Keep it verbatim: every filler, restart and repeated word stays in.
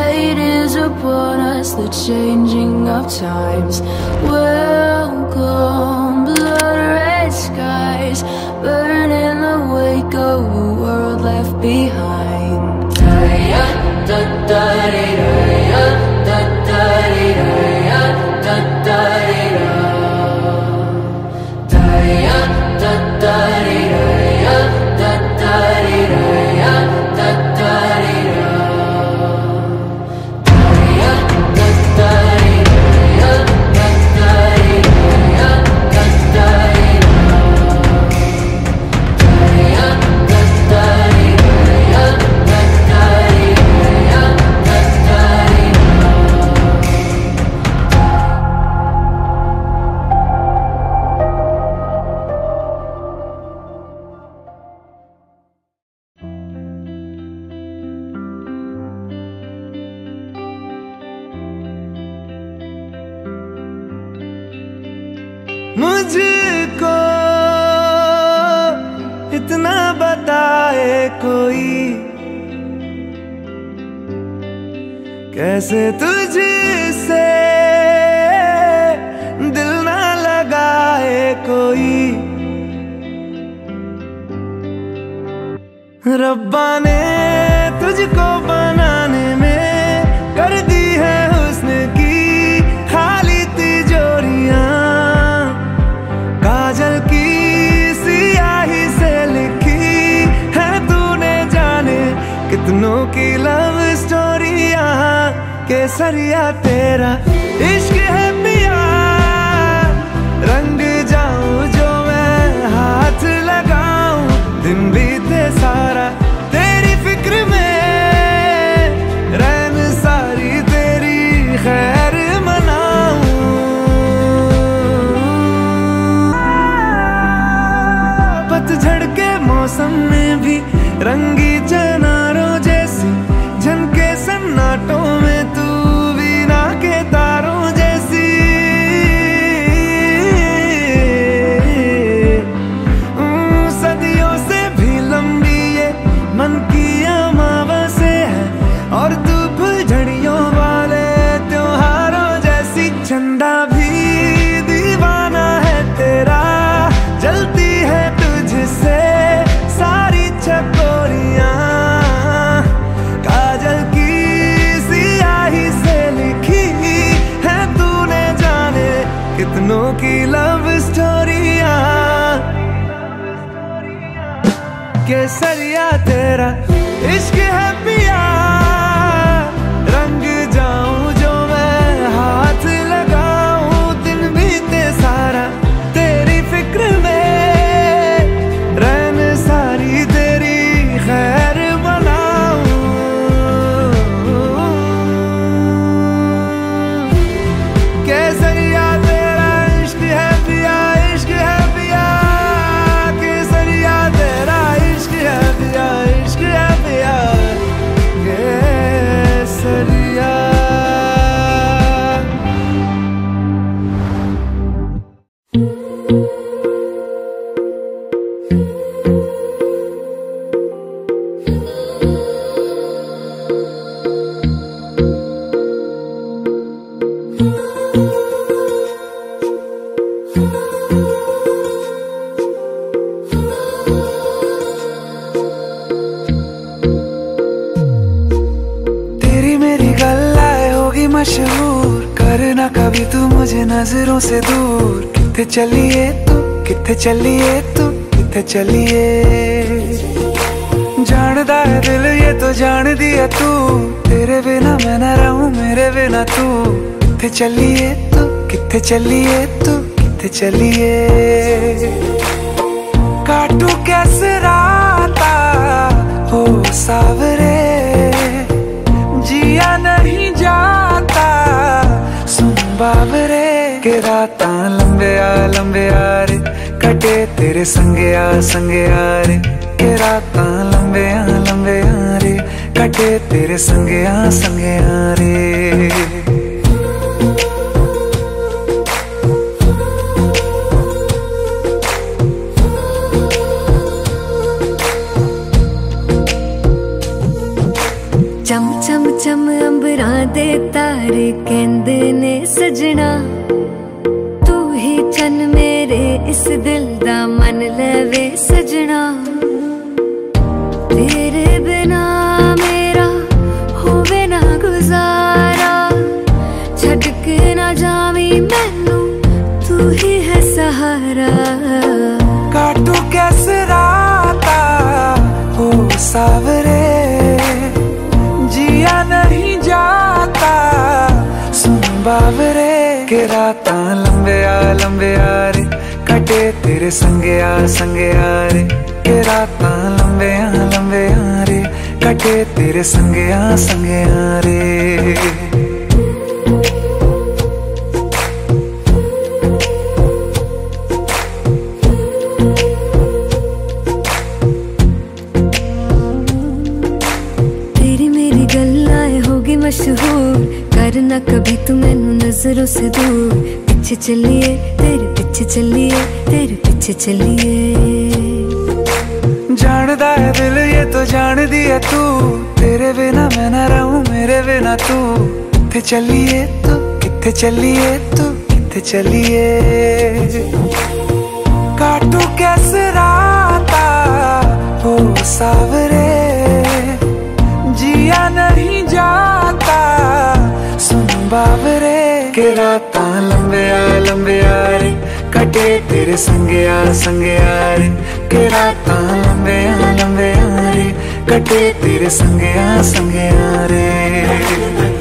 fate is upon us, the changing of times. Welcome, blood red skies, burn in the wake of a world left behind. Da-ya, da-da-dee-da-ya, da-da-dee-da-ya, da-da-dee-da. Da-ya, da-da-dee-da-ya, da-da-dee-da-ya, da-da-dee-da. मुझको इतना बताए कोई, कैसे तुझसे दिल ना लगाए कोई। रब्बा ने तुझको बनाने में कर दी है हुस्न की खाली तिजोरियां, काजल की सियाही से लिखी है तूने जाने कितनों की लव स्टोरियां। केसरिया तेरा इश्क है पिया, रंग जाऊं जो मैं हाथ लगाऊं, दिन बीते सारा तेरी फिक्र में, रैन सारी तेरी खैर मनाऊं। पतझड़ के मौसम में भी रंगी चनारों जैसी झनके सन्नाटों में तू वीणा के तारों जैसी। सदियों से भी लंबी ये मन की अमावस्या है, और तू फुलझड़ियों वाले त्योहारों जैसी। चंदा भी दीवाना है तेरा, जलती है तुझसे सारी चकोरियां, काजल की सियाही से लिखी है तूने जाने कितनों की लव स्टोरियां। केसरिया तेरा इश्क है पिया, रंग जाऊं जो मैं हाथ लगाऊं, दिन बीते सारा तेरी फिक्र में, रैन सारी तेरी खैर बनाऊं। केसरिया तेरा इश्क है पिया, इश्क है पिया, केसरिया तेरा इश्क है पिया, इश्क है पिया, केसरिया। तेरी मेरी गल्लाए होगी मशहूर, करना कभी तू मुझे नजरों से दूर। किथे चलिए तू, किथे चलिए तू, किथे चलिए, जानदा है दिल ये तो जान दिया तू, तेरे बिना मैं न रहूं मेरे बिना तू। किथे चलिए तू, किथे चलिए तू, किथे चलिए, काटू कैसे राता हो सावरे, जिया नहीं जाता सुन बाबरे। के राता लंबे आ लंबे आ रे, कटे तेरे संगे आ संगे आ रे। के राता लंबे आ लंबे आ रे, कटे तेरे संगे आ संगे आ रे। चम चम चम अंबरां दे तारे कहंदे ने सजना, तू ही चन मेरे इस दिल दा मन लवे सजना। तेरे बिना मेरा होवे ना गुजारा, छड़ के ना जावी मैनू तू ही है सहारा। काटू कैसे राता हो सावरे, जिया नहीं जाता सुन बावरे। के राता लंबे आ लंबे आ रे, कटे तेरे संगे आ संगे आ रे। के राता लंबे आ लंबे आ रे, कटे तेरे संगे आ संगे आ रे। मशहूर करना कभी तू मैनू नजरों से दूर, पीछे चलिए तेरे पीछे चलिए तेरे पीछे चलिए। जानदा है दिल ये तो जान दिया तू, तेरे बिना मैं ना रहूं मेरे बिना तू। किथे चलिए तू किथे चलिए तू किथे चलिए। काटू कैसे राता हो सावरे, जिया नहीं जाता सुन बावरे। के राता लंबे आ लंबे आ रे, कटे तेरे संगे आ संगे आ रे। के राता लंबे आ लंबे आ रे, कटे तेरे संगे आ संगे आ रे।